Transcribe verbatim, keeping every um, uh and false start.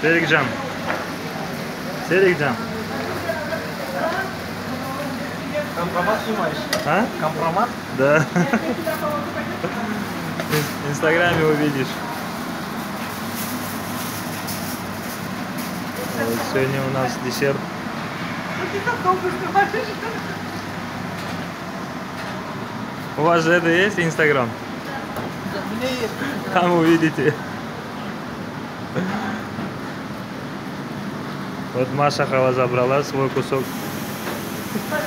Серикжан. Серикжан. Компромат снимаешь? А? Компромат? Да. В Инстаграме увидишь. Вот сегодня у нас десерт. У вас же это есть Инстаграм? У меня есть. Там увидите. Вот Маша Хава забрала свой кусок.